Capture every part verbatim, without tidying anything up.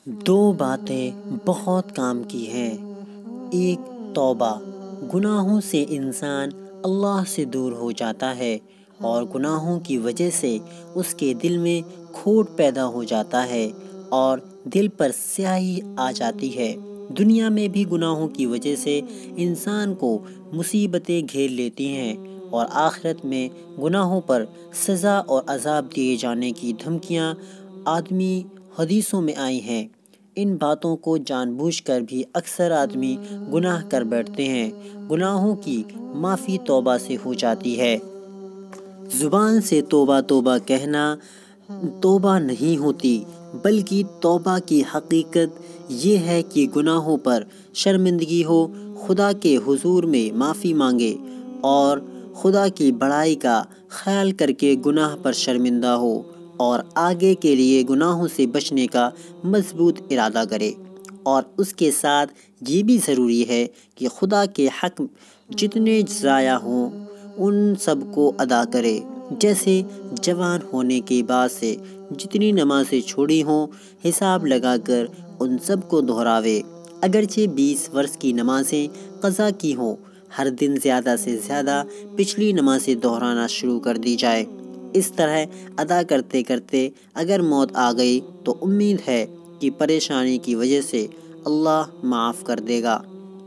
دو باتیں بہت کام کی ہیں۔ ایک توبہ، گناہوں سے انسان اللہ سے دور ہو جاتا ہے اور گناہوں کی وجہ سے اس کے دل میں کھوٹ پیدا ہو جاتا ہے اور دل پر سیاہی آ جاتی ہے۔ دنیا میں بھی گناہوں کی وجہ سے انسان کو مصیبتیں گھیر لیتی ہیں اور آخرت میں گناہوں پر سزا اور عذاب دیے جانے کی دھمکیاں آدمی حدیثوں میں آئی ہیں۔ ان باتوں کو جان بوجھ کر بھی اکثر آدمی گناہ کر بیٹھتے ہیں۔ گناہوں کی معافی توبہ سے ہو جاتی ہے۔ زبان سے توبہ توبہ کہنا توبہ نہیں ہوتی، بلکہ توبہ کی حقیقت یہ ہے کہ گناہوں پر شرمندگی ہو، خدا کے حضور میں معافی مانگے اور خدا کی بڑائی کا خیال کر کے گناہ پر شرمندہ ہو اور آگے کے لیے گناہوں سے بچنے کا مضبوط ارادہ کرے۔ اور اس کے ساتھ یہ بھی ضروری ہے کہ خدا کے حق جتنے ضائع ہوں ان سب کو ادا کرے، جیسے جوان ہونے کے بعد سے جتنی نمازیں چھوڑی ہوں حساب لگا کر ان سب کو دہراوے، اگرچہ بیس برس کی نمازیں قضا کی ہوں، ہر دن زیادہ سے زیادہ پچھلی نمازیں دہرانا شروع کر دی جائے۔ اس طرح ادا کرتے کرتے اگر موت آ گئی تو امید ہے کہ پریشانی کی وجہ سے اللہ معاف کر دے گا۔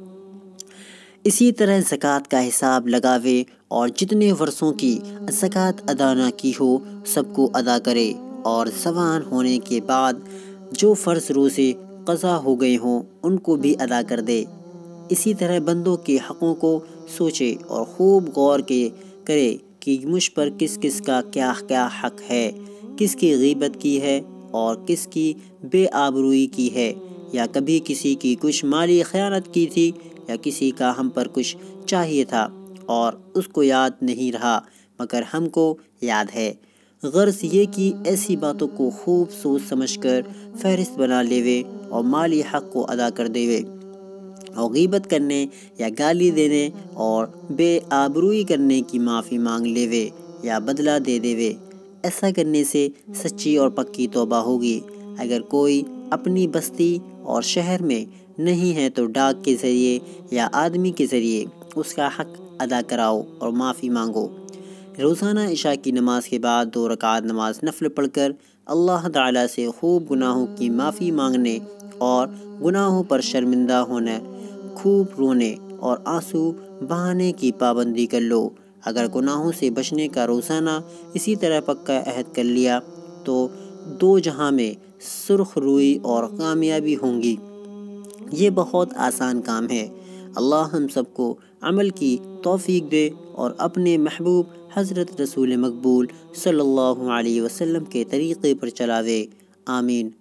اسی طرح زکوٰۃ کا حساب لگاوے اور جتنے ورثوں کی زکوٰۃ ادا نہ کی ہو سب کو ادا کرے، اور جوان ہونے کے بعد جو فرض روزے قضا ہو گئے ہوں ان کو بھی ادا کر دے۔ اسی طرح بندوں کے حقوں کو سوچے اور خوب غور کے کرے کہ مجھ پر کس کس کا کیا کیا حق ہے، کس کی غیبت کی ہے اور کس کی بے آبروئی کی ہے، یا کبھی کسی کی کچھ مالی خیانت کی تھی، یا کسی کا ہم پر کچھ چاہیے تھا اور اس کو یاد نہیں رہا مگر ہم کو یاد ہے۔ غرض یہ کہ ایسی باتوں کو خوب سوچ سمجھ کر فہرست بنا لیوے اور مالی حق کو ادا کر دیوے، اور غیبت کرنے یا گالی دینے اور بے آبروئی کرنے کی معافی مانگ لیوے یا بدلہ دے دیوے۔ ایسا کرنے سے سچی اور پکی توبہ ہوگی۔ اگر کوئی اپنی بستی اور شہر میں نہیں ہے تو ڈاک کے ذریعے یا آدمی کے ذریعے اس کا حق ادا کراؤ اور معافی مانگو۔ روزانہ عشاء کی نماز کے بعد دو رکعت نماز نفل پڑھ کر اللہ تعالیٰ سے خوب گناہوں کی معافی مانگنے اور گناہوں پر شرمندہ ہونے، خوب رونے اور آنسو بہانے کی پابندی کر لو۔ اگر گناہوں سے بچنے کا روزانہ اسی طرح پکا عہد کر لیا تو دو جہاں میں سرخ روئی اور کامیابی ہوں گی۔ یہ بہت آسان کام ہے۔ اللہ ہم سب کو عمل کی توفیق دے اور اپنے محبوب حضرت رسول مقبول صلی اللہ علیہ وسلم کے طریقے پر چلاوے۔ آمین۔